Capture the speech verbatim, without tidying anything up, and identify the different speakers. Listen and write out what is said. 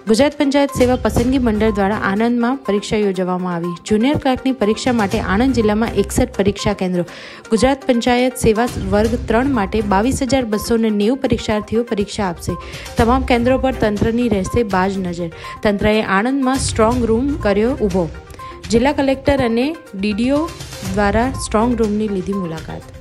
Speaker 1: ગુજરાત પંચાયત સેવા પસંદગી મંડળ દ્વારા આણંદમાં પરીક્ષા યોજવામાં આવી। જુનિયર ક્લાર્કની પરીક્ષા માટે આણંદ જિલ્લામાં એકસઠ પરીક્ષા કેન્દ્રો। ગુજરાત પંચાયત સેવા વર્ગ ત્રણ માટે બાવીસ હજાર બસો ને નેવું પરીક્ષાર્થીઓ પરીક્ષા આપશે। તમામ કેન્દ્રો પર તંત્રની રહેશે બાજ નજર। તંત્રએ આણંદમાં સ્ટ્રોંગ રૂમ કર્યો ઊભો। જિલ્લા કલેક્ટર અને ડીડીઓ દ્વારા સ્ટ્રોંગ રૂમની લીધી મુલાકાત।